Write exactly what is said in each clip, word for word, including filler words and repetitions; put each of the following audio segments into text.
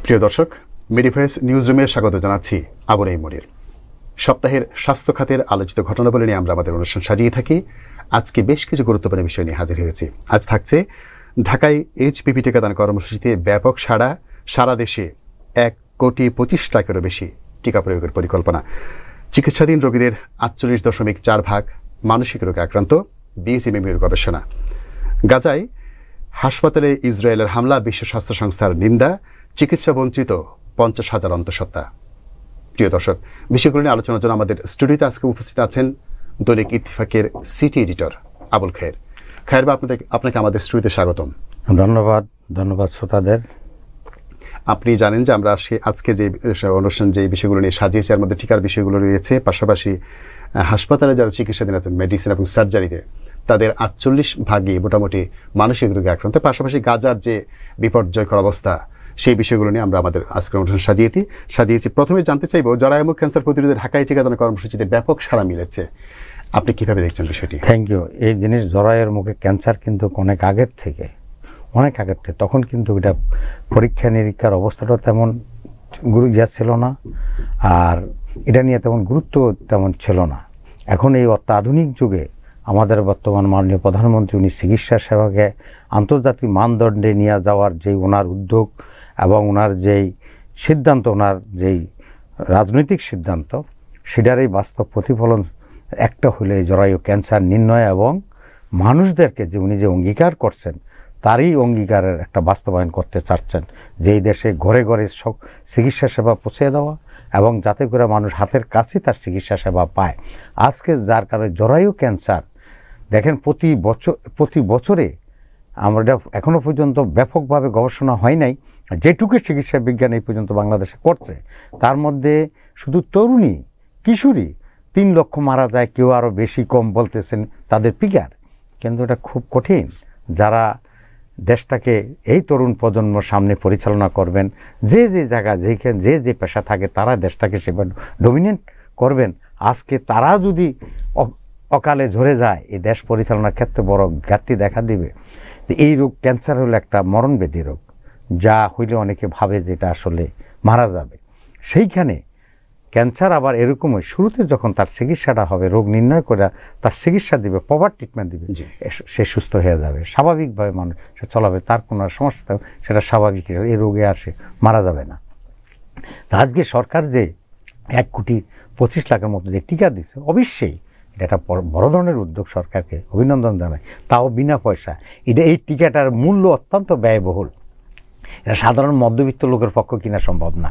প্রিয় দর্শক, মেডিভয়েস নিউজ রুমে স্বাগত জানাচ্ছি আবু এই মনির। সপ্তাহের স্বাস্থ্য খাতের আলোচিত ঘটনাবলী নিয়ে আমরা আমাদের অনুষ্ঠান সাজিয়ে থাকি। আজকে বেশ কিছু গুরুত্বপূর্ণ বিষয় নিয়ে হাজির হয়েছি। আজ থাকছে ঢাকায় এইচপিভি টিকাদান কর্মসূচিতে ব্যাপক সাড়া, সারা দেশে এক কোটি পঁচিশ লাখেরও বেশি টিকা প্রয়োগের পরিকল্পনা। চিকিৎসাধীন রোগীদের আটচল্লিশ দশমিক চার ভাগ মানসিক রোগে আক্রান্ত, বিএসএমএমের গবেষণা। গাজায় হাসপাতালে ইসরায়েলের হামলা, বিশ্ব স্বাস্থ্য সংস্থার নিন্দা, চিকিৎসা বঞ্চিত পঞ্চাশ হাজার অন্তঃসত্ত্বা। প্রিয় দর্শক, বিষয়গুলো নিয়ে আলোচনার জন্য আমাদের স্টুডিওতে আজকে উপস্থিত আছেন দৈনিক ইত্তেফাকের সিটি এডিটর আবুল খায়ের। খায়ের বা আপনাদের আপনাকে আমাদের স্টুডিওতে স্বাগতম। ধন্যবাদ ধন্যবাদ শ্রোতাদের। আপনি জানেন যে আমরা আজকে আজকে যে অনুষ্ঠান যে বিষয়গুলো নিয়ে সাজিয়েছি, এর মধ্যে টিকার বিষয়গুলো রয়েছে, পাশাপাশি হাসপাতালে যারা চিকিৎসাধীন আছেন মেডিসিন এবং সার্জারিতে তাদের আটচল্লিশ ভাগই মোটামুটি মানসিক রোগে আক্রান্ত, পাশাপাশি গাজার যে বিপর্যয়কর অবস্থা সেই বিষয়গুলো নিয়ে আমরা আমাদের আজকের অনুষ্ঠান সাজিয়েছি সাজিয়েছি প্রথমে জানতে চাইব, জরায়ুমুখ ক্যান্সার প্রতিরোধের ঢাকায় টিকাদান কর্মসূচিতে ব্যাপক সাড়া মিলেছে, আপনি কিভাবে দেখছেন বিষয়টি? Thank you. এই জিনিস জরায়ুর মুখে ক্যান্সার কিন্তু অনেক আগের থেকে অনেক আগের থেকে তখন কিন্তু এটা পরীক্ষা নিরীক্ষার অবস্থাটা তেমন গুরু ইয়া ছিল না, আর এটা নিয়ে তেমন গুরুত্ব তেমন ছিল না। এখন এই অত্যাধুনিক যুগে আমাদের বর্তমান মাননীয় প্রধানমন্ত্রী উনি চিকিৎসা সেবাকে আন্তর্জাতিক মানদণ্ডে নিয়ে যাওয়ার যেই ওনার উদ্যোগ এবং ওনার যেই সিদ্ধান্ত, ওনার যেই রাজনৈতিক সিদ্ধান্ত, সেটারই বাস্তব প্রতিফলন একটা হলে জরায়ু ক্যান্সার নির্ণয় এবং মানুষদেরকে যে উনি যে অঙ্গীকার করছেন তারই অঙ্গীকারের একটা বাস্তবায়ন করতে চাচ্ছেন, যেই দেশে ঘরে ঘরে সব চিকিৎসা সেবা পৌঁছে দেওয়া এবং যাতে করে মানুষ হাতের কাছে তার চিকিৎসা সেবা পায়। আজকে যার কারণে জরায়ু ক্যান্সার দেখেন প্রতি বছর প্রতি বছরে আমরা এখনও পর্যন্ত ব্যাপকভাবে গবেষণা হয় নাই, যেটুকু চিকিৎসা বিজ্ঞান এই পর্যন্ত বাংলাদেশে করছে তার মধ্যে শুধু তরুণী কিশোরী তিন লক্ষ মারা যায়, কেউ আরও বেশি কম বলতেছেন তাদের পিকার। কিন্তু এটা খুব কঠিন, যারা দেশটাকে এই তরুণ প্রজন্ম সামনে পরিচালনা করবেন, যে যে জায়গা যেখানে যে যে পেশা থাকে তারা দেশটাকে সেবা ডমিনেট করবেন, আজকে তারা যদি অকালে ঝরে যায় এই দেশ পরিচালনার ক্ষেত্রে বড় ঘাটতি দেখা দিবে। এই রোগ ক্যান্সার হলো একটা মরণব্যাধি রোগ, যা হইলে অনেকে ভাবে যে এটা আসলে মারা যাবে। সেইখানে ক্যান্সার আবার এরকমই শুরুতে যখন তার চিকিৎসাটা হবে, রোগ নির্ণয় করে তার চিকিৎসা দিবে, প্রপার ট্রিটমেন্ট দিবে, সে সুস্থ হয়ে যাবে, স্বাভাবিকভাবে মানুষ সে চলাবে, তার কোনো সমস্যা থাকবে সেটা স্বাভাবিক, এই রোগে আর সে মারা যাবে না। তা আজকে সরকার যে এক কোটি পঁচিশ লাখের মতো যে টিকা দিচ্ছে, অবশ্যই এটা একটা বড় ধরনের উদ্যোগ, সরকারকে অভিনন্দন জানায়, তাও বিনা পয়সা। এটা এই টিকাটার মূল্য অত্যন্ত ব্যয়বহুল, এটা সাধারণ মধ্যবিত্ত লোকের পক্ষে কিনা সম্ভব না,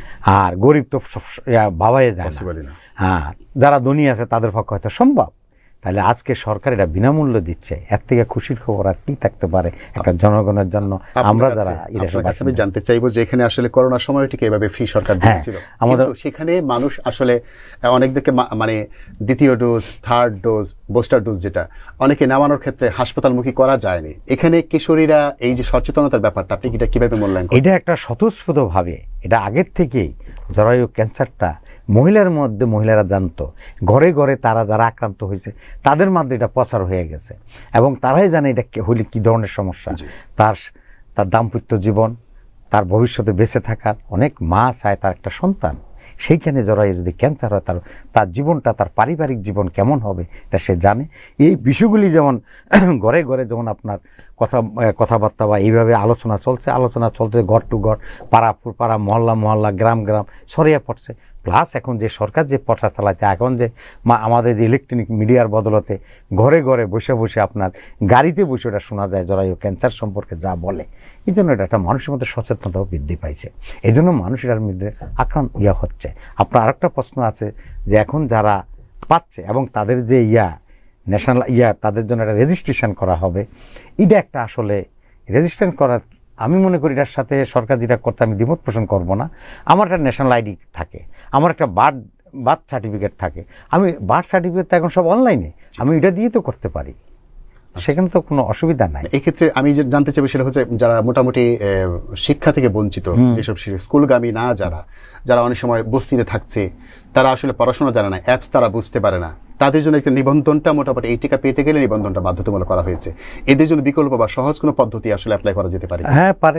আর গরিব তো বাবাই যায় না। হ্যাঁ, যারা ধনী আছে তাদের পক্ষে হয়তো সম্ভব। তাহলে আজকে সরকার এটা বিনামূল্য দিচ্ছে, এর থেকে খুশির খবর আর কি থাকতে পারে একটা জনগণের জন্য। আমরা যারা আমি জানতে চাইবো যে এখানে আসলে করোনার সময়টিকে এভাবে ফ্রি সরকার দিয়েছিল, আমাদের সেখানে মানুষ আসলে অনেকদিকে মানে দ্বিতীয় dose, third dose, booster dose যেটা অনেকে নেওয়ানোর ক্ষেত্রে হাসপাতালমুখী করা যায়নি। এখানে কিশোরীরা এই যে সচেতনতার ব্যাপারটা আপনি এটা কিভাবে মূল্যায়ন করেন? এটা একটা স্বতঃস্ফূর্তভাবে, এটা আগের থেকেই জরায়ু ক্যান্সারটা মহিলার মধ্যে মহিলারা জানতো, ঘরে ঘরে তারা যারা আক্রান্ত হয়েছে তাদের মধ্যে এটা প্রচার হয়ে গেছে এবং তারাই জানে এটা হইলে কী ধরনের সমস্যা, তার তার দাম্পত্য জীবন, তার ভবিষ্যতে বেঁচে থাকার। অনেক মা চায় তার একটা সন্তান, সেইখানে জরায়ু যদি ক্যান্সার হয় তার তার জীবনটা, তার পারিবারিক জীবন কেমন হবে এটা সে জানে। এই বিষয়গুলি যেমন ঘরে ঘরে যেমন আপনার কথা কথাবার্তা বা এইভাবে আলোচনা চলছে, আলোচনা চলছে ঘর টু ঘর, পাড়া পাড়া, মহল্লা মহল্লা, গ্রাম গ্রাম ছড়িয়ে পড়ছে। প্লাস এখন যে সরকার যে প্রচার চালাচ্ছে, এখন যে মা আমাদের যে ইলেকট্রনিক মিডিয়ার বদলতে ঘরে ঘরে বসে বসে আপনার গাড়িতে বসে ওটা শোনা যায় জরায়ু ক্যান্সার সম্পর্কে যা বলে, এই জন্য এটা একটা মানুষের মধ্যে সচেতনতাও বৃদ্ধি পাইছে, এই জন্য মানুষ এটার মধ্যে আক্রান্ত ইয়া হচ্ছে। আপনার আরেকটা প্রশ্ন আছে যে এখন যারা পাচ্ছে এবং তাদের যে ইয়া ন্যাশনাল ইয়া তাদের জন্য একটা রেজিস্ট্রেশন করা হবে, এটা একটা আসলে রেজিস্ট্রেশন করার আমি মনে করি এটার সাথে সরকার যেটা করতে আমি দ্বিমত পোষণ করবো না। আমার একটা ন্যাশনাল আইডি থাকে, আমার একটা বার্থ বার্থ সার্টিফিকেট থাকে, আমি বার্থ সার্টিফিকেট তো এখন সব অনলাইনে, আমি এটা দিয়ে তো করতে পারি, সেখানে তো কোনো অসুবিধা নাই। এক্ষেত্রে আমি যে জানতে চাইবো সেটা হচ্ছে যারা মোটামুটি শিক্ষা থেকে বঞ্চিত, যেসব স্কুলগামী না, যারা যারা অনেক সময় বস্তিতে থাকছে, তারা আসলে পড়াশোনা জানে না, অ্যাপস তারা বুঝতে পারে না, তাদের জন্য একটা নিবন্ধনটা মোটামুটি এই টিকা পেতে গেলে নিবন্ধনটা বাধ্যতামূলক করা হয়েছে। এদের জন্য বিকল্প বা সহজ কোনো পদ্ধতি আসলে অ্যাপ্লাই করা যেতে পারে? হ্যাঁ পারে,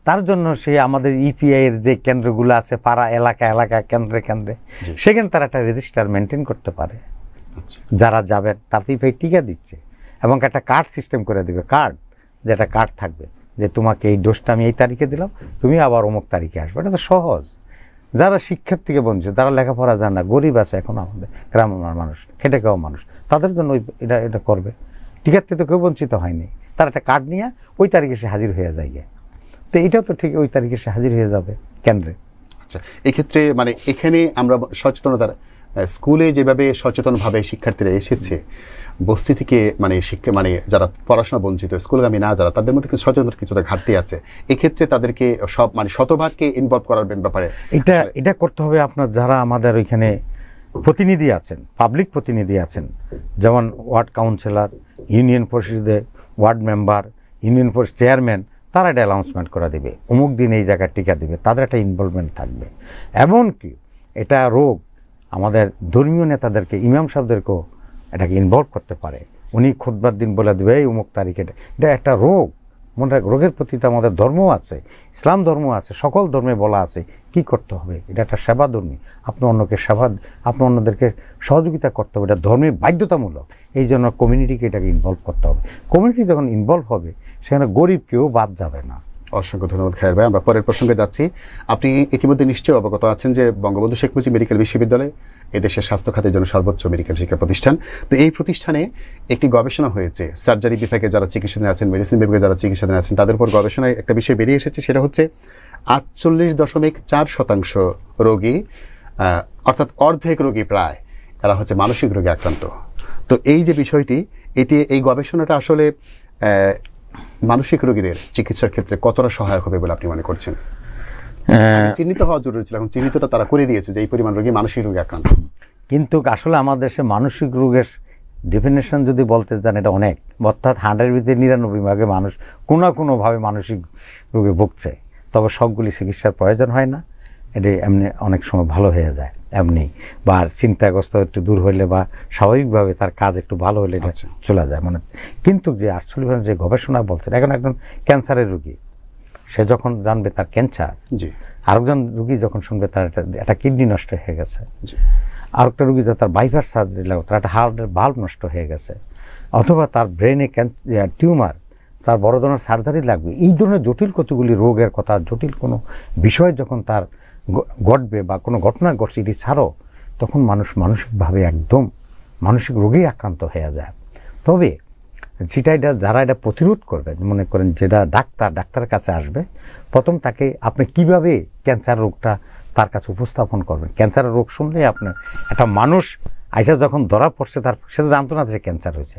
তার জন্য সে আমাদের ইপিআই এর যে কেন্দ্রগুলো আছে পাড়া এলাকা এলাকা কেন্দ্রে কেন্দ্রে সেখানে তারা একটা রেজিস্টার মেনটেন করতে পারে। যারা যাবেন তাতে ইপিআই টিকা দিচ্ছে এবং একটা কার্ড সিস্টেম করে দিবে, কার্ড যেটা কার্ড থাকবে যে তোমাকে এই ডোজটা আমি এই তারিখে দিলাম, তুমি আবার অমুক তারিখে আসবে। এটা তো সহজ। যারা শিক্ষার থেকে বঞ্চিত, যারা লেখাপড়া জানে না, গরিব আছে এখন আমাদের গ্রামের মানুষ, খেটে খাওয়া মানুষ, তাদের জন্য ওই এটা এটা করবে। টিকার থেকে তো কেউ বঞ্চিত হয়নি, তারা একটা কার্ড নিয়ে ওই তারিখে সে হাজির হয়ে যায়। তো এটাও তো ঠিক ওই তারিখে সে হাজির হয়ে যাবে কেন্দ্রে। আচ্ছা, এক্ষেত্রে মানে এখানে আমরা সচেতনতার স্কুলে যেভাবে সচেতনভাবে শিক্ষার্থীরা এসেছে, বস্তি থেকে মানে শিক্ষা মানে যারা পড়াশোনা বঞ্চিত স্কুলগামী না যারা, তাদের মধ্যে কিন্তু সচেতনতার কিছুটা ঘাটতি আছে। এক্ষেত্রে তাদেরকে সব মানে শতভাগকে ইনভলভ করার ব্যাপারে এটা এটা করতে হবে। আপনার যারা আমাদের ওইখানে প্রতিনিধি আছেন, পাবলিক প্রতিনিধি আছেন, যেমন ওয়ার্ড কাউন্সিলর, ইউনিয়ন পরিষদে ward member, union Parishad chairman, তারা একটা অ্যানাউন্সমেন্ট করে দেবে অমুক দিন এই জায়গায় টিকা দেবে, তাদের একটা ইনভলভমেন্ট থাকবে। এমনকি এটা রোগ আমাদের ধর্মীয় নেতাদেরকে, ইমাম সাহেবদেরকেও এটাকে ইনভলভ করতে পারে। উনি খুতবার দিন বলে দেবে এই অমুক তারিখে, এটা একটা রোগ। মনে রাখ, রোগের প্রতি তো আমাদের ধর্ম আছে, ইসলাম ধর্ম আছে, সকল ধর্মে বলা আছে কি করতে হবে। এটা একটা সেবা ধর্মী, আপনি অন্যকে সেবা, আপনি অন্যদেরকে সহযোগিতা করতে হবে, এটা ধর্মের বাধ্যতামূলক। এই জন্য কমিউনিটিকে এটাকে ইনভলভ করতে হবে। কমিউনিটি যখন ইনভলভ হবে সেখানে গরিব কেউ বাদ যাবে না। অসংখ্য ধন্যবাদ খায়ের ভাই। আমরা পরের প্রসঙ্গে যাচ্ছি। আপনি ইতিমধ্যে নিশ্চয়ই অবগত আছেন যে বঙ্গবন্ধু শেখ মুজিব মেডিকেল বিশ্ববিদ্যালয় এদেশের স্বাস্থ্য খাতের জন্য সর্বোচ্চ মেডিকেল শিক্ষা প্রতিষ্ঠান। তো এই প্রতিষ্ঠানে একটি গবেষণা হয়েছে, সার্জারি বিভাগে যারা চিকিৎসাধীন আছেন, মেডিসিন বিভাগে যারা চিকিৎসাধীন আছেন, তাদের উপর গবেষণায় একটা বিষয় বেরিয়ে এসেছে। সেটা হচ্ছে আটচল্লিশ দশমিক চার শতাংশ রোগী, অর্থাৎ অর্ধেক রোগী প্রায়, এরা হচ্ছে মানসিক রোগে আক্রান্ত। তো এই যে বিষয়টি, এটি এই গবেষণাটা আসলে মানসিক রোগীদের চিকিৎসার ক্ষেত্রে কতটা সহায়ক হবে বলে আপনি মনে করছেন? চিহ্নিত হওয়া জরুরি ছিল, এখন চিহ্নিতটা তারা করে দিয়েছে যে এই পরিমাণ রোগী মানসিক রোগে আক্রান্ত। কিন্তু আসলে আমাদের দেশে মানসিক রোগের ডেফিনেশন যদি বলতে চান, এটা অনেক, অর্থাৎ হান্ড্রেডের ভিতরে নিরানব্বই ভাগে মানুষ কোনো না কোনোভাবে মানসিক রোগে ভুগছে। তবে সবগুলি চিকিৎসার প্রয়োজন হয় না, এটি এমনি অনেক সময় ভালো হয়ে যায় এমনি, বা চিন্তাগ্রস্ত একটু দূর হইলে বা স্বাভাবিকভাবে তার কাজ একটু ভালো হলে এটা চলে যায় মানে। কিন্তু যে আটচল্লিশ যে গবেষণা বলছেন, এখন একজন ক্যান্সারের রোগী, সে যখন জানবে তার ক্যান্সার, আরেকজন রুগী যখন শুনবে তার একটা কিডনি নষ্ট হয়ে গেছে, আরেকটা রুগী তার বাইপাস সার্জারি লাগবে, তার একটা হার্টের ভাল্ব নষ্ট হয়ে গেছে, অথবা তার ব্রেনে টিউমার, তার বড় ধরনের সার্জারি লাগবে, এই ধরনের জটিল কতগুলি রোগের কথা, জটিল কোনো বিষয় যখন তার ঘটবে বা কোনো ঘটনা ঘটছে এটি ছাড়ো, তখন মানুষ মানসিকভাবে একদম মানসিক রোগেই আক্রান্ত হয়ে যায়। তবে যেটা এটা যারা এটা প্রতিরোধ করবেন, মনে করেন যেটা ডাক্তার ডাক্তারের কাছে আসবে, প্রথম তাকে আপনি কিভাবে ক্যান্সার রোগটা তার কাছে উপস্থাপন করবেন। ক্যান্সারের রোগ শুনলে আপনার একটা মানুষ আইসা যখন ধরা পড়ছে, তার সে তো জানতো না যে ক্যান্সার হয়েছে,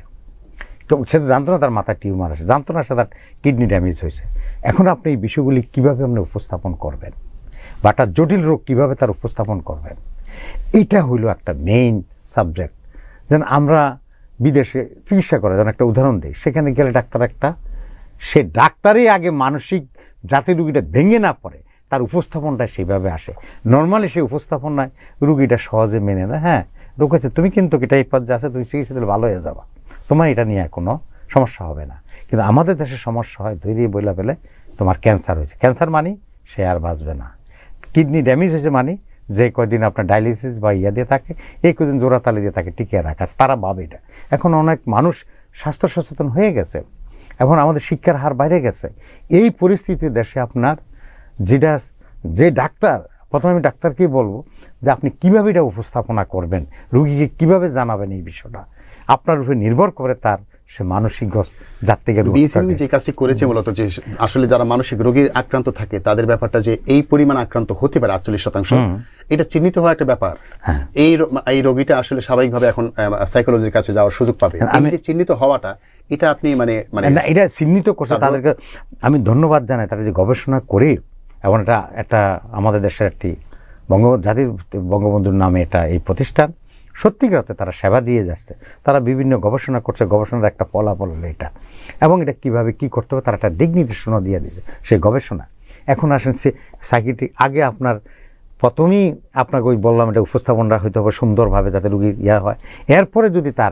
সে তো জানতো না তার মাথায় টিউমার আছে, জানতো না সে তার কিডনি ড্যামেজ হয়েছে। এখন আপনি এই বিষয়গুলি কীভাবে আপনি উপস্থাপন করবেন বা একটা জটিল রোগ কীভাবে তার উপস্থাপন করবেন, এটা হইল একটা মেইন সাবজেক্ট। যেন আমরা বিদেশে চিকিৎসা করে, যেন একটা উদাহরণ দিই, সেখানে গেলে ডাক্তার একটা, সে ডাক্তারই আগে মানসিক যাতে রুগীটা ভেঙে না পড়ে তার উপস্থাপনটা সেইভাবে আসে। নর্মালি সেই উপস্থাপনায় রুগীটা সহজে মেনে না, হ্যাঁ রোগ হচ্ছে, তুমি কিন্তু এটা এই পর্যায়ে আছে, তুমি চিকিৎসা দিলে ভালো হয়ে যাবা, তোমার এটা নিয়ে কোনো সমস্যা হবে না। কিন্তু আমাদের দেশে সমস্যা হয়, ধৈর্য বইলা পেলে তোমার ক্যান্সার হয়েছে, ক্যান্সার মানি সে আর বাঁচবে না, কিডনি ড্যামেজ হয়েছে মানি যে কয়দিন আপনার ডায়ালিসিস বা ইয়া দিয়ে থাকে, এই কদিন জোড়াতালি দিয়ে তাকে টিকে রাখা, তারা ভাবে এটা। এখন অনেক মানুষ স্বাস্থ্য সচেতন হয়ে গেছে, এখন আমাদের শিক্ষার হার বাইরে গেছে। এই পরিস্থিতি দেশে আপনার যেটা যে ডাক্তার, প্রথমে আমি ডাক্তারকেই বলবো যে আপনি কীভাবে এটা উপস্থাপনা করবেন, রুগীকে কীভাবে জানাবেন, এই বিষয়টা আপনার উপরে নির্ভর করে তার সে মানসিক যার থেকে বিএসএমই যে কাজটি করেছে মূলত, যে আসলে যারা মানসিক রোগী আক্রান্ত থাকে তাদের ব্যাপারটা যে এই পরিমাণ আক্রান্ত হতে পারে আটচল্লিশ শতাংশ, এটা চিহ্নিত হওয়া একটা ব্যাপার। এই এই রোগীটা আসলে স্বাভাবিকভাবে এখন সাইকোলজির কাছে যাওয়ার সুযোগ পাবে, আমি যে চিহ্নিত হওয়াটা এটা আপনি মানে মানে না, এটা চিহ্নিত করছে তাদেরকে আমি ধন্যবাদ জানাই, তারা যে গবেষণা করে, এবং এটা একটা আমাদের দেশের একটি বঙ্গ জাতির বঙ্গবন্ধুর নামে এটা এই প্রতিষ্ঠান, সত্যিকারতে তারা সেবা দিয়ে যাচ্ছে, তারা বিভিন্ন গবেষণা করছে, গবেষণার একটা ফলাফল হলো এটা, এবং এটা কীভাবে কী করতে হবে তারা একটা দিক নির্দেশনা দিয়ে দিয়েছে সেই গবেষণা। এখন আসেন সে সাইকিয়াট্রিক, আগে আপনার প্রথমেই আপনাকে ওই বললাম এটা উপস্থাপনটা হইতে হবে সুন্দরভাবে যাতে রুগীর ইয়া হয়, এরপরে যদি তার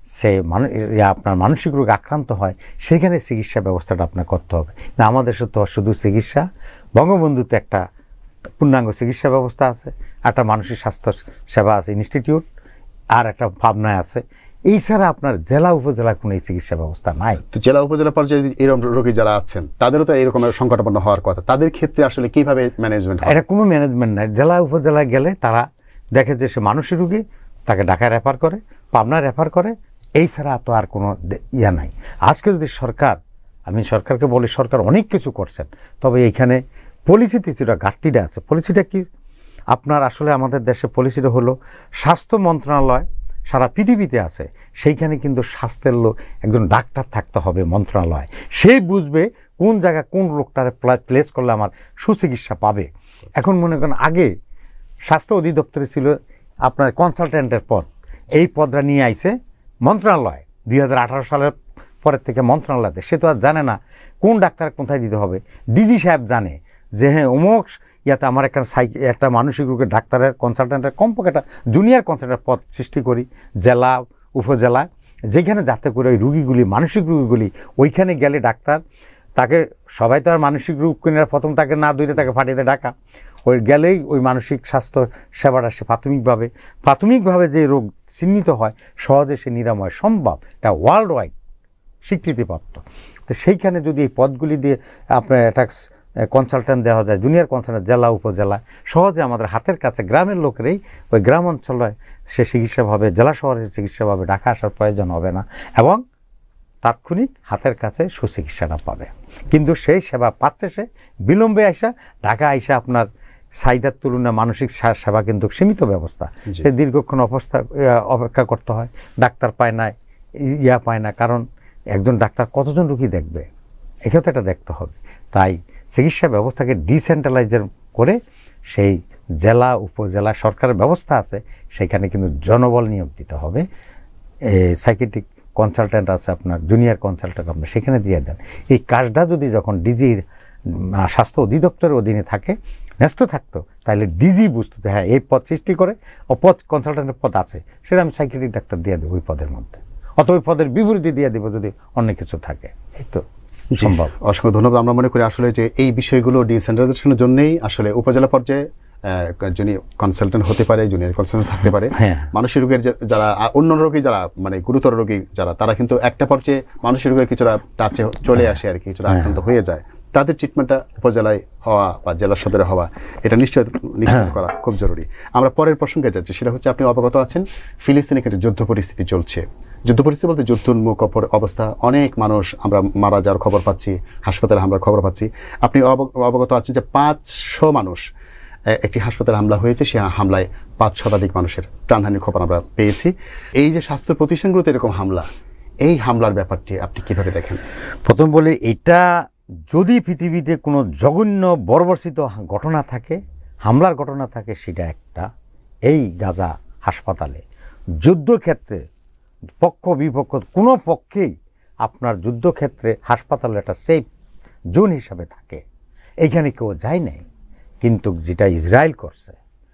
সে আপনার মানসিক রোগে আক্রান্ত হয়, সেখানে চিকিৎসা ব্যবস্থাটা আপনার করতে হবে না। আমাদের তো শুধু চিকিৎসা, বঙ্গবন্ধুতে একটা পূর্ণাঙ্গ চিকিৎসা ব্যবস্থা আছে, একটা মানসিক স্বাস্থ্য সেবা আছে ইনস্টিটিউট, আর একটা পাবনায় আছে। এই ছাড়া আপনার জেলা উপজেলা কোনো এই চিকিৎসা ব্যবস্থা নাই। তো জেলা উপজেলা পর্যায়ে এরকম রোগী যারা আছেন তাদেরও তো এরকম সংকটাপন্ন হওয়ার কথা, তাদের ক্ষেত্রে আসলে কিভাবে ম্যানেজমেন্ট? এটা কোনো ম্যানেজমেন্ট নাই। জেলা উপজেলায় গেলে তারা দেখে যে সে মানসিক রোগী, তাকে ঢাকায় রেফার করে, পাবনা রেফার করে, এই ছাড়া তো আর কোনো ইয়া নাই। আজকে যদি সরকার, আমি সরকারকে বলি সরকার অনেক কিছু করছেন, তবে এইখানে পলিসিতে যেটা ঘাটতিটা আছে। পলিসিটা কি আপনার আসলে আমাদের দেশে পলিসিটা হলো স্বাস্থ্য মন্ত্রণালয় সারা পৃথিবীতে আছে, সেইখানে কিন্তু স্বাস্থ্যের লোক একজন ডাক্তার থাকতে হবে মন্ত্রণালয়, সেই বুঝবে কোন জায়গায় কোন লোকটারে প্লেস করলে আমার সুচিকিৎসা পাবে। এখন মনে করেন আগে স্বাস্থ্য অধিদপ্তরে ছিল আপনার কনসালটেন্টের পদ, এই পদটা নিয়ে আইছে মন্ত্রণালয় দুই হাজার আঠারো সালের পরের থেকে মন্ত্রণালয়তে। সে তো আর জানে না কোন ডাক্তার কোথায় দিতে হবে। ডিজি সাহেব জানে যে হ্যাঁ অমুক ইয়াতে আমার একটা সাই একটা মানসিক রোগের ডাক্তারের কনসালটেন্টের কমপক্ষে একটা জুনিয়র কনসালটেন্টের পদ সৃষ্টি করি জেলা উপজেলা, যেখানে যাতে করে ওই রুগীগুলি মানসিক রোগীগুলি ওইখানে গেলে ডাক্তার তাকে, সবাই তো আর মানসিক রোগ কিনে প্রথম তাকে না দূরে তাকে ফাটিয়ে ডাকা, ওই গেলেই ওই মানসিক স্বাস্থ্য সেবাটা সে প্রাথমিকভাবে প্রাথমিকভাবে যে রোগ চিহ্নিত হয় সহজে সে নিরাময় সম্ভব, এটা ওয়ার্ল্ড ওয়াইড স্বীকৃতিপ্রাপ্ত। তো সেইখানে যদি এই পদগুলি দিয়ে আপনার একটা কনসালটেন্ট দেওয়া যায়, জুনিয়র কনসালটেন্ট জেলা উপজেলা, সহজে আমাদের হাতের কাছে গ্রামের লোকেরই ওই গ্রাম অঞ্চলে সে চিকিৎসাভাবে জেলা শহরে চিকিৎসাভাবে ঢাকা আসার প্রয়োজন হবে না এবং তাৎক্ষণিক হাতের কাছে সুচিকিৎসাটা পাবে। কিন্তু সেই সেবা পাচ্ছে সে বিলম্বে আইসা, ঢাকা আইসা আপনার চাহিদার তুলনায় মানসিক সেবা কিন্তু সীমিত ব্যবস্থা, সে দীর্ঘক্ষণ অবস্থা অপেক্ষা করতে হয়, ডাক্তার পায় না, ইয়া পায় না, কারণ একজন ডাক্তার কতজন রুগী দেখবে, এখানে তো এটা দেখতে হবে। তাই চিকিৎসা ব্যবস্থাকে ডিসেন্ট্রালাইজার করে সেই জেলা উপজেলা সরকারের ব্যবস্থা আছে, সেখানে কিন্তু জনবল নিয়োগ দিতে হবে। সাইকিয়াট্রিক কনসালটেন্ট আছে আপনার, জুনিয়র কনসালটেন্ট আপনার সেখানে দিয়ে দেন। এই কাজটা যদি যখন ডিজির স্বাস্থ্য অধিদপ্তরের অধীনে থাকে, ন্যস্ত থাকতো, তাহলে ডিজি বুঝতো হ্যাঁ এই পদ সৃষ্টি করে ও পদ কনসালটেন্টের পদ আছে, সেটা আমি সাইকিয়াট্রিক ডাক্তার দিয়ে দেবো ওই পদের মধ্যে, অত ওই পদের বিপরীতে দিয়ে দেবো যদি অন্য কিছু থাকে। এই তো সম্ভব। অসংখ্য ধন্যবাদ। আমরা মনে করি আসলে যে এই বিষয়গুলো ডিসেন্ট্রালাইজেশনের জন্যই আসলে উপজেলা পর্যায়ে যিনি কনসালটেন্ট হতে পারে, জুনিয়র কনসালটেন্ট থাকতে পারে, মানসিক রোগের যারা অন্য রোগী যারা মানে গুরুতর রোগী যারা, তারা কিন্তু একটা পর্যায়ে মানসিক রোগের কিছুটা টাচে চলে আসে আর কি, কিছুটা আক্রান্ত হয়ে যায়, তাদের ট্রিটমেন্টটা উপজেলায় হওয়া বা জেলা সদরে হওয়া এটা নিশ্চয় নিশ্চিত করা খুব জরুরি। আমরা পরের প্রসঙ্গে যাচ্ছি, সেটা হচ্ছে আপনি অবগত আছেন ফিলিস্তিনে একটা যুদ্ধ পরিস্থিতি চলছে। যুদ্ধ পরিস্থিতি বলতে যুদ্ধোন্মুখ অবস্থা, অনেক মানুষ আমরা মারা যাওয়ার খবর পাচ্ছি, হাসপাতালে হামলার খবর পাচ্ছি। আপনি অবগত আছেন যে পাঁচশো মানুষ একটি হাসপাতালে হামলা হয়েছে, সে হামলায় পাঁচ শতাধিক মানুষের প্রাণহানির খবর আমরা পেয়েছি। এই যে স্বাস্থ্য প্রতিষ্ঠানগুলোতে এরকম হামলা, এই হামলার ব্যাপারটি আপনি কিভাবে দেখেন? প্রথম বলি, এটা যদি পৃথিবীতে কোনো জঘন্য বর্বরচিত ঘটনা থাকে, হামলার ঘটনা থাকে, সেটা একটা এই গাজা হাসপাতালে। যুদ্ধক্ষেত্রে পক্ষ বিপক্ষ কোনো পক্ষেই আপনার যুদ্ধক্ষেত্রে হাসপাতালে একটা সেফ জোন হিসাবে থাকে, এইখানে কেউ যায় নাই। কিন্তু যেটা ইসরায়েল করছে,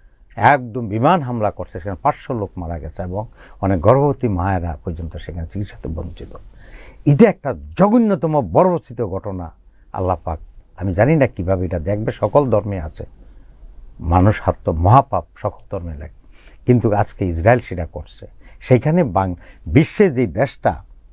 একদম বিমান হামলা করছে, সেখানে পাঁচশো লোক মারা গেছে এবং অনেক গর্ভবতী মায়েরা পর্যন্ত সেখানে চিকিৎসাতে বঞ্চিত। এটা একটা জঘন্যতম বর্বরচিত ঘটনা। আল্লাহ পাক, আমি জানি না কীভাবে এটা দেখবে, সকল ধর্মে আছে, মানুষ হাত্য মহাপাপ সকল ধর্মে লাগে, কিন্তু আজকে ইসরায়েল সেটা করছে। সেইখানে বাং বিশ্বে যেই দেশটা,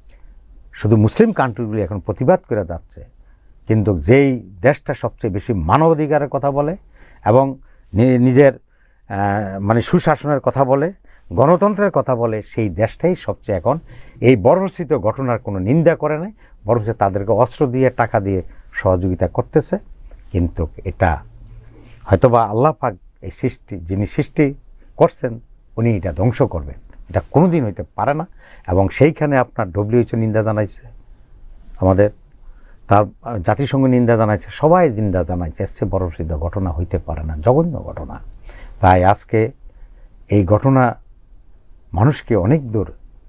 শুধু মুসলিম কান্ট্রিগুলি এখন প্রতিবাদ করে যাচ্ছে, কিন্তু যেই দেশটা সবচেয়ে বেশি মানবাধিকারের কথা বলে এবং নিজের মানে সুশাসনের কথা বলে, গণতন্ত্রের কথা বলে, সেই দেশটাই সবচেয়ে এখন এই বর্বরচিত ঘটনার কোনো নিন্দা করে নাই, বরং তাদেরকে অস্ত্র দিয়ে টাকা দিয়ে সহযোগিতা করতেছে। কিন্তু এটা হয়তোবা আল্লাহ পাক এই সৃষ্টি, যিনি সৃষ্টি করছেন, উনি এটা ধ্বংস করবেন, এটা কোনো দিন হইতে পারে না। এবং সেইখানে আপনার ডব্লিউএইচও নিন্দা জানাইছে, আমাদের তার জাতিসংঘ নিন্দা জানাইছে, সবাই নিন্দা জানাইছে। এসছে বর্বরচিত ঘটনা হইতে পারে না, জঘন্য ঘটনা। তাই আজকে এই ঘটনা মানুষকে অনেক দূর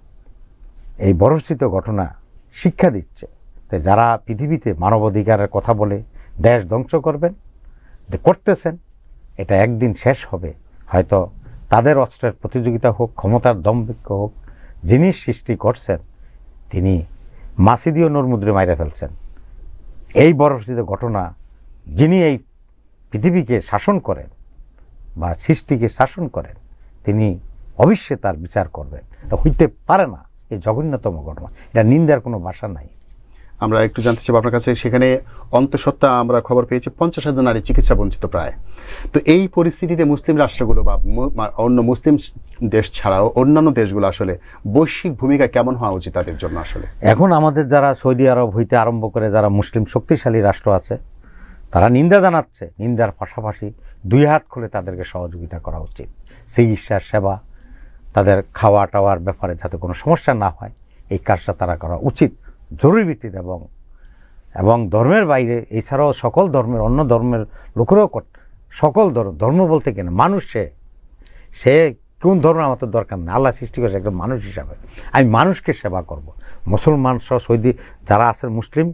এই বর্বরচিত ঘটনা শিক্ষা দিচ্ছে। তাই যারা পৃথিবীতে মানবাধিকারের কথা বলে দেশ ধ্বংস করবেন, করতেছেন, এটা একদিন শেষ হবে। হয়তো তাদের অস্ত্রের প্রতিযোগিতা হোক, ক্ষমতার দম্ভিক্য হোক, যিনি সৃষ্টি করছেন তিনি মাসিদীয় নরমুদ্রে মাইরা ফেলছেন। এই বর্বরিত ঘটনা যিনি এই পৃথিবীকে শাসন করেন বা সৃষ্টিকে শাসন করেন তিনি অবশ্যই তার বিচার করবেন। এটা হইতে পারে না, এই জঘন্যতম ঘটনা, এটা নিন্দার কোনো ভাষা নাই। আমরা একটু জানতে চাইব আপনার কাছে, সেখানে অন্তঃসত্ত্বা আমরা খবর পেয়েছি পঞ্চাশ হাজার নারী চিকিৎসা বঞ্চিত প্রায়। তো এই পরিস্থিতিতে মুসলিম রাষ্ট্রগুলো বা অন্য মুসলিম দেশ ছাড়াও অন্যান্য দেশগুলো আসলে বৈশ্বিক ভূমিকা কেমন হওয়া উচিত তাদের জন্য? আসলে এখন আমাদের যারা সৌদি আরব হইতে আরম্ভ করে যারা মুসলিম শক্তিশালী রাষ্ট্র আছে তারা নিন্দা জানাচ্ছে, নিন্দার পাশাপাশি দুই হাত খুলে তাদেরকে সহযোগিতা করা উচিত। চিকিৎসা সেবা, তাদের খাওয়া টাওয়ার ব্যাপারে যাতে কোনো সমস্যা না হয় এই কাজটা তারা করা উচিত জরুরি ভিত্তিতে। এবং এবং ধর্মের বাইরে এছাড়াও সকল ধর্মের অন্য ধর্মের লোকেরাও সকল ধর্ম ধর্ম বলতে কেন মানুষ, সে সে কোন ধর্ম আমার তো দরকার নেই, আল্লাহ সৃষ্টি করেছে একজন মানুষ হিসাবে, আমি মানুষকে সেবা করব। মুসলমান সহ সৌদি যারা আছেন মুসলিম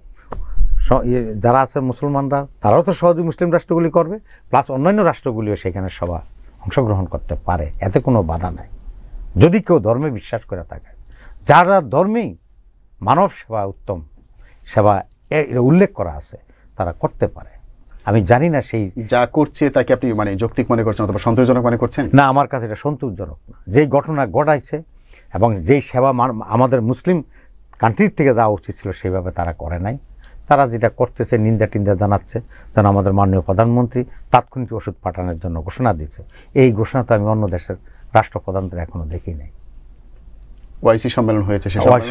যারা আছে মুসলমানরা তারাও তো সহজে মুসলিম রাষ্ট্রগুলি করবে, প্লাস অন্যান্য রাষ্ট্রগুলিও সেখানে সভা অংশগ্রহণ করতে পারে, এতে কোনো বাধা নাই যদি কেউ ধর্মে বিশ্বাস করে থাকে। যারা ধর্মেই মানব সেবা উত্তম সেবা এটা উল্লেখ করা আছে তারা করতে পারে। আমি জানি না সেই যা করছে তাকে আপনি মানে যৌক্তিক মনে করছেন অথবা সন্তোষজনক মনে করছেন? না, আমার কাছে এটা সন্তোষজনক না। যেই ঘটনা ঘটাইছে এবং যেই সেবা আমাদের মুসলিম কান্ট্রির থেকে যাওয়া উচিত ছিল সেভাবে তারা করে নাই। তারা যেটা করতেছে নিন্দা টিন্দা জানাচ্ছে, যেন আমাদের মাননীয় প্রধানমন্ত্রী তাৎক্ষণিক ওষুধ পাঠানোর জন্য ঘোষণা দিয়েছে। এই ঘোষণা তো আমি অন্য দেশের রাষ্ট্রপ্রধানদের এখনো দেখি নাই। ওয়াইসি সম্মেলন হয়েছে,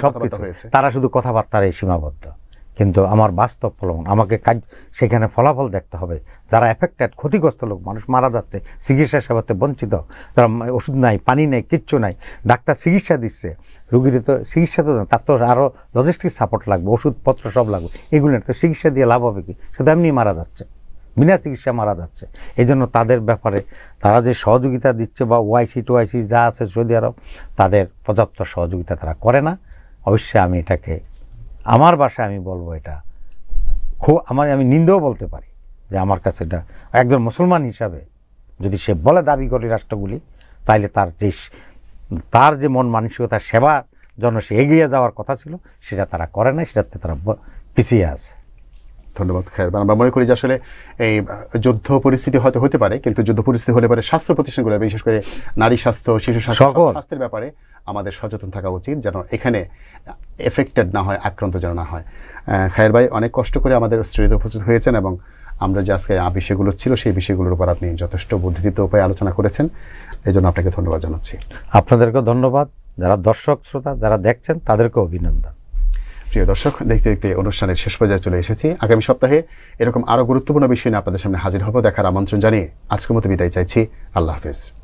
তারা শুধু কথাবার্তার এই সীমাবদ্ধ, কিন্তু আমার বাস্তব ফলন আমাকে কাজ সেখানে ফলাফল দেখতে হবে। যারা এফেক্টেড ক্ষতিগ্রস্ত লোক, মানুষ মারা যাচ্ছে, চিকিৎসা সেবাতে বঞ্চিত, তারা ওষুধ নাই, পানি নেই, কিচ্ছু নাই, ডাক্তার চিকিৎসা দিচ্ছে, রুগীর তো চিকিৎসা তো তার তো আরও লজিস্টিক সাপোর্ট লাগবে, ওষুধপত্র সব লাগবে, এগুলো তো চিকিৎসা দিয়ে লাভ হবে কি? শুধু এমনি মারা যাচ্ছে, বিনা চিকিৎসা মারা যাচ্ছে। এই জন্য তাদের ব্যাপারে তারা যে সহযোগিতা দিচ্ছে বা ওয়াইসি টুয়াইসি যা আছে সৌদি আরব, তাদের পর্যাপ্ত সহযোগিতা তারা করে না। অবশ্যই আমি এটাকে আমার ভাষায় আমি বলবো এটা খুব আমার আমি নিন্দাও বলতে পারি যে আমার কাছে এটা একজন মুসলমান হিসাবে যদি সে বলে দাবি করে রাষ্ট্রগুলি, তাইলে তার যে তার যে মন মানসিকতা সেবার জন্য সে এগিয়ে যাওয়ার কথা ছিল সেটা তারা করে না, সেটাতে তারা পিছিয়ে আছে। ধন্যবাদ খায়ের। আমরা মনে করি যে আসলে এই যুদ্ধ পরিস্থিতি হয়তো হতে পারে, কিন্তু যুদ্ধ পরিস্থিতি হলে পরে স্বাস্থ্য প্রতিষ্ঠানগুলো বিশেষ করে নারী স্বাস্থ্য, শিশু স্বাস্থ্য, স্বাস্থ্যের ব্যাপারে আমাদের সচেতন থাকা উচিত, যেন এখানে এফেক্টেড না হয়, আক্রান্ত যেন না হয়। খায়ের ভাই অনেক কষ্ট করে আমাদের স্টুডিওতে উপস্থিত হয়েছেন এবং আমরা যে আজকে বিষয়গুলো ছিল সেই বিষয়গুলোর উপর আপনি যথেষ্ট বুদ্ধিদীপ্ত উপায়ে আলোচনা করেছেন, এই জন্য আপনাকে ধন্যবাদ জানাচ্ছি। আপনাদেরকেও ধন্যবাদ, যারা দর্শক শ্রোতা যারা দেখছেন তাদেরকেও অভিনন্দন। প্রিয় দর্শক, দেখতে দেখতে অনুষ্ঠানের শেষ পর্যায়ে চলে এসেছি। আগামী সপ্তাহে এরকম আরও গুরুত্বপূর্ণ বিষয় নিয়ে আপনাদের সামনে হাজির হব। দেখার আমন্ত্রণ জানিয়ে আজকের মতো বিদায় চাইছি। আল্লাহ হাফেজ।